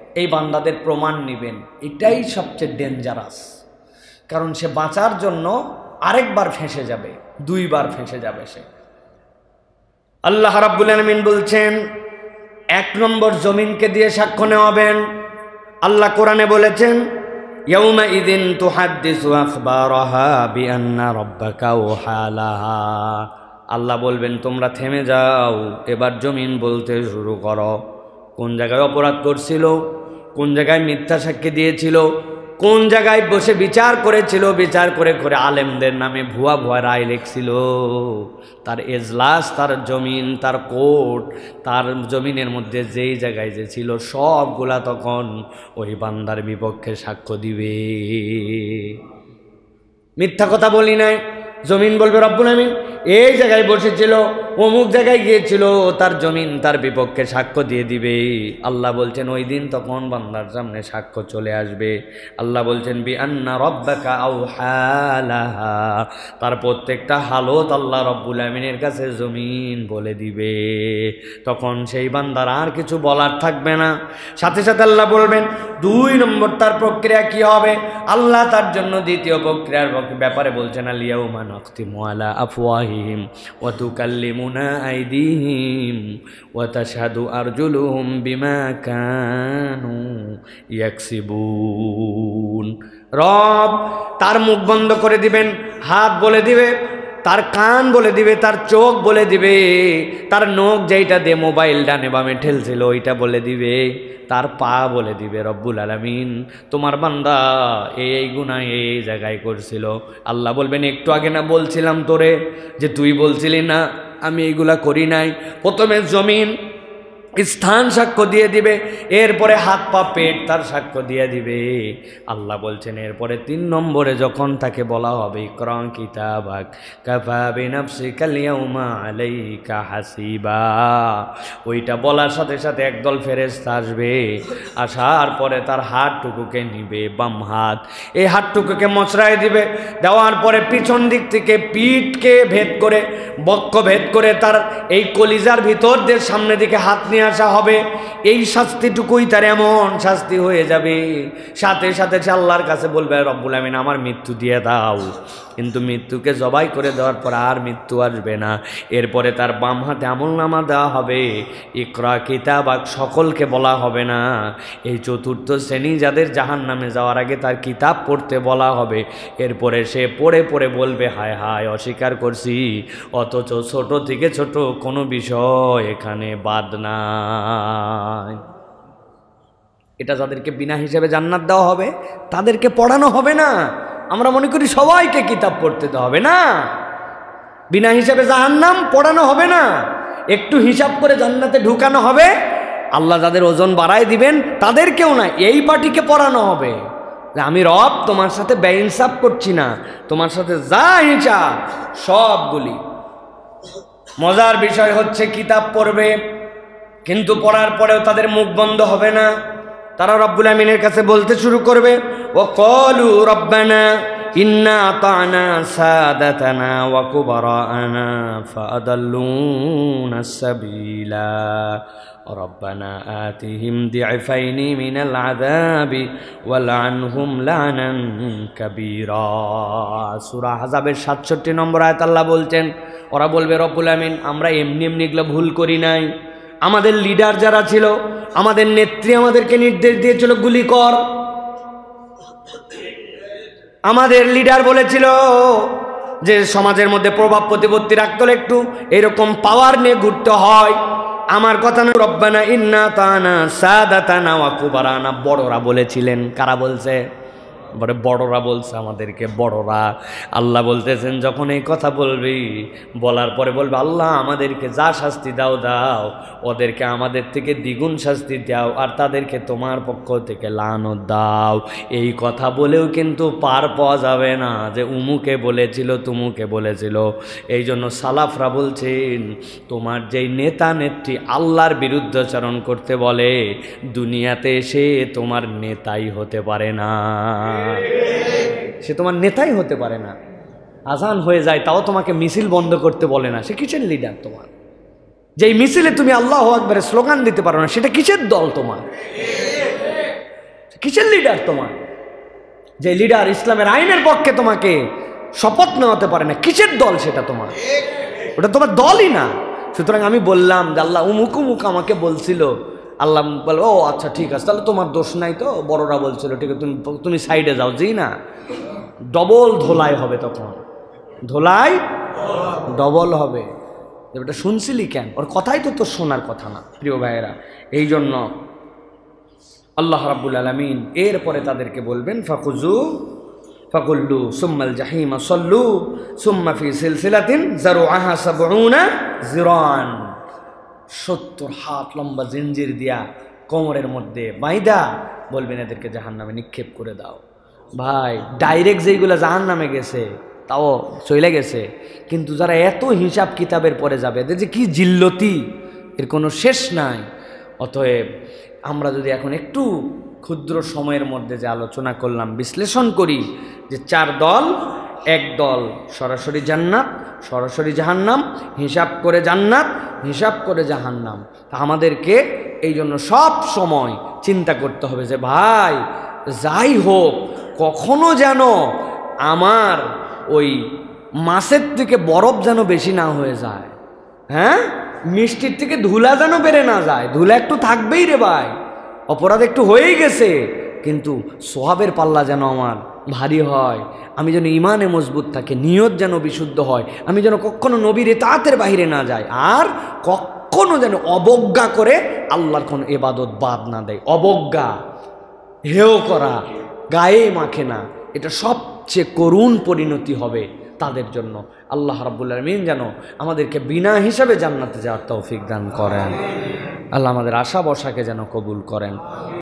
এই বান্দাদের প্রমাণ নেবেন। এটাই সবচেয়ে ডেঞ্জারাস, কারণ সে বাঁচার জন্য আরেকবার ফেঁসে যাবে, দুইবার ফেঁসে যাবে সে। আল্লাহ রাব্বুল আলামিন বলছেন এক নম্বর জমিনকে দিয়ে সাক্ষ্য নেওয়াবেন। আল্লাহ কোরআনে বলেছেন ইয়াউমা ইদিন তুহাদ্দিসু আখবারাহা বিআন্না রাব্বাকা ওয়াহালাহা। আল্লাহ বলবেন তোমরা থেমে যাও, এবার জমিন বলতে শুরু করো কোন জায়গায় অপরাধ করছিল, কোন জায়গায় মিথ্যা সাক্ষী দিয়েছিল, কোন জায়গায় বসে বিচার করেছিল, বিচার করে করে আলেমদের নামে ভুয়া ভুয়া রায় লিখছিল। তার এজলাস, তার জমিন, তার কোর্ট, তার জমিনের মধ্যে যেই জায়গায় যে ছিল সবগুলা তখন ওই বান্দার বিপক্ষে সাক্ষ্য দিবে। মিথ্যা কথা বলি নাই, জমিন বলবে রব্বুল আমিন এই জায়গায় বসেছিল, অমুক জায়গায় গিয়েছিল, তার জমিন তার বিপক্ষে সাক্ষ্য দিয়ে দিবে। আল্লাহ বলছেন ওই দিন তখন বান্দার সামনে সাক্ষ্য চলে আসবে। আল্লাহ বলছেন বিআন্না রাব্বাকা আওহালাহা, তার প্রত্যেকটা হালত আল্লাহ রব্বুল আমিনের কাছে জমিন বলে দিবে। তখন সেই বান্দার আর কিছু বলার থাকবে না। সাথে সাথে আল্লাহ বলবেন দুই নম্বর তার প্রক্রিয়া কি হবে। আল্লাহ তার জন্য দ্বিতীয় প্রক্রিয়ার ব্যাপারে বলছেন আল ইয়াউমা নাখতিমু আলা আফওয়াহিহিম ওয়া তুকাল্লিমুনা আইদিহিম ওয়া তাশহাদু আরজুলুহুম বিমা কানু ইয়াকসিবুন। রব তার মুখ বন্ধ করে দিবেন, হাত বলে দিবে, তার কান বলে দিবে, তার চোখ বলে দিবে, তার নখ যেইটা দিয়ে মোবাইল ডানে বামে ঠেলছিল ওইটা বলে দিবে, তার পা বলে দিবে রব্বুল আলামিন তোমার বান্দা এই এই গুনাহ এই জায়গায় করছিল। আল্লাহ বলবেন একটু আগে না বলছিলাম তোরে যে তুই বলছিলি না আমি এইগুলা করি নাই। প্রথমে জমিন স্থান সাক্ষ্য দিয়ে দিবে, এরপরে হাত পা পেট তার সাক্ষ্য দিয়ে দিবে। আল্লাহ বলছেন এরপরে তিন নম্বরে যখন তাকে বলা হবে ইকরা কিতাবাক কাফা বিনাফসিকাল ইয়াউমা আলাইকা হাসিবা, ওইটা বলার সাথে সাথে একদল ফেরেশতা আসবে, আসার পরে তার হাতটুকুকে নিবে, বাম হাত, এই হাতটুকুকে মচড়ায় দিবে, দেওয়ার পরে পিছন দিক থেকে পিঠকে ভেদ করে বক্ষ ভেদ করে তার এই কলিজার ভিতর দিয়ে সামনে দিকে হাত নিয়ে আসা হবে। এই শাস্তিটুকুই তার এমন শাস্তি হয়ে যাবে, সাথে সাথে সে আল্লাহর কাছে বলবে রব্বুল আমিন আমার মৃত্যু দিয়ে দাও। কিন্তু মৃত্যুকে জবাই করে দেওয়ার পর আর মৃত্যু আসবে না। এরপরে তার বাম হাতে আমলনামা দেওয়া হবে, ইকরা কিতাবাক সকলকে বলা হবে না। এই চতুর্থ শ্রেণী যাদের জাহান্নামে যাওয়ার আগে তার কিতাব পড়তে বলা হবে। এরপরে সে পড়ে পড়ে বলবে হায় হায় অস্বীকার করছি, অথচ ছোট থেকে ছোট কোনো বিষয় এখানে বাদ নাই। এটা যাদেরকে বিনা হিসেবে জান্নাত দেওয়া হবে তাদেরকে পড়ানো হবে না। আমরা মনে করি সবাইকে কিতাব পড়তে দেওয়া হবে না, বিনা হিসাবে জাহান্নাম পড়ানো হবে না, একটু হিসাব করে জান্নাতে ঢুকানো হবে। আল্লাহ যাদের ওজন বাড়ায় দিবেন তাদেরকেও না, এই পার্টিকে পড়ানো হবে যে আমি রব তোমার সাথে বেইনসাফ করছি না, তোমার সাথে যা হিসাব সবগুলি। মজার বিষয় হচ্ছে কিতাব পড়বে কিন্তু পড়ার পরেও তাদের মুখ বন্ধ হবে না। তারা রব্বুল আমিনের কাছে বলতে শুরু করবে ও ক্বালু রব্বানা ইন্না আতানা সাদাতানা ওয়া কুবারানা ফাআদাল্লুনা সাবিলা রব্বানা আতিহিম দি'ফাইনি মিনাল আযাবি ওয়ালআনহুম লানান কাবীরা। সূরা আহজাবের সাতষট্টি নম্বর আয়াত আল্লাহ বলছেন ওরা বলবে রব্বুল আমিন আমরা এমনি এমনি এগুলো ভুল করি নাই, আমাদের লিডার যারা ছিল, আমাদের নেত্রী আমাদেরকে নির্দেশ দিয়েছিল গুলি কর। আমাদের লিডার বলেছিল যে সমাজের মধ্যে প্রভাব প্রতিপত্তি রাখতে হলে একটু এরকম পাওয়ার নিয়ে ঘুরতে হয়। আমার কথা না, রব্বানা ইন্না তানা সাদাতানা ওয়া কুবারানা, বড়রা বলেছিলেন। কারা বলছে? বড় বড়রা বলছে আমাদেরকে, বড়রা। আল্লাহ বলতেছেন যখন এই কথা বলবি, বলার পরে বলবে আল্লাহ আমাদেরকে যা শাস্তি দাও দাও, ওদেরকে আমাদের থেকে দ্বিগুণ শাস্তি দাও, আর তাদেরকে তোমার পক্ষ থেকে লানত দাও। এই কথা বলেও কিন্তু পার পাওয়া যাবে না যে উমুকে বলেছিল তুমুকে বলেছিল। এই জন্য সালাফরা বলছেন তোমার যেই নেতা নেত্রী আল্লাহর বিরুদ্ধাচরণ করতে বলে, দুনিয়াতে এসে তোমার নেতাই হতে পারে না, সে তোমার নেতাই হতে পারে না। আজান হয়ে যায় তাও তোমাকে মিছিল বন্ধ করতে বলে না, সে কিসের লিডার তোমার? যেই মিছিলে তুমি আল্লাহু আকবার স্লোগান দিতে পারো না, সেটা কিসের দল তোমার? কিসের লিডার তোমার? যে লিডার ইসলামের আইনের পক্ষে তোমাকে শপথ নেওয়াতে পারে না, কিসের দল সেটা তোমার? ওটা তোমার দলই না। সুতরাং আমি বললাম যে আল্লাহ উমুক উমুক আমাকে বলছিল, আল্লাহ বলবো ও আচ্ছা ঠিক আছে, তাহলে তোমার দোষ নাই, তো বড়রা বলছিল ঠিক আছে, তুমি তুমি সাইডে যাও। জি না, ডবল ধোলাই হবে, তখন ধোলাই ডবল হবে। এটা শুনছিলি কেন? ওর কথাই তো তোর শোনার কথা না। প্রিয় ভাইয়েরা, এই জন্য আল্লাহ রাব্বুল আলামিন এরপরে তাদেরকে বলবেন ফাকুজু ফাকুল্লু সুম্মাল জাহিমা সল্লু সুম্মা ফি সিলসিলাতিন যারুআহা সাবউনা জিরান, সত্তর হাত লম্বা জিঞ্জির দিয়া কোমরের মধ্যে বাইদা বলবেন এদেরকে জাহান্নামে নিক্ষেপ করে দাও। ভাই ডাইরেক্ট যেইগুলো জাহান্নামে গেছে তাও চলে গেছে, কিন্তু যারা এত হিসাব কিতাবের পরে যাবে এদের যে কি জিল্লতি, এর কোনো শেষ নাই। অতএব আমরা যদি এখন একটু ক্ষুদ্র সময়ের মধ্যে যে আলোচনা করলাম বিশ্লেষণ করি, যে চার দল, এক দল সরাসরি জান্নাত, সরাসরি জাহান্নাম, হিসাব করে জান্নাত, হিসাব করে জাহান্নাম। তা আমাদেরকে এই জন্য সব সময় চিন্তা করতে হবে যে ভাই যাই হোক, কখনো যেন আমার ওই মাছের থেকে বরফ যেন বেশি না হয়ে যায়, হ্যাঁ, মিষ্টির থেকে ধুলা যেন বেড়ে না যায়। ধুলা একটু থাকবেই রে ভাই, অপরাধ একটু হয়েই গেছে, কিন্তু সোহাবের পাল্লা যেন আমার ভারী হয়, আমি যেন ইমানে মজবুত থাকে, নিয়ত যেন বিশুদ্ধ হয়, আমি যেন কখনো নবীর ইতাআতের বাহিরে না যাই, আর কখনো যেন অবজ্ঞা করে আল্লাহর কোনো ইবাদত বাদ না দেয়। অবজ্ঞা, হেয় করা, গায়ে মাখে না, এটা সবচেয়ে করুণ পরিণতি হবে তাদের জন্য। আল্লাহ রাব্বুল আলামিন যেন আমাদেরকে বিনা হিসাবে জান্নাতে যাওয়ার তৌফিক দান করেন। আল্লাহ আমাদের আশা বসাকে যেন কবুল করেন।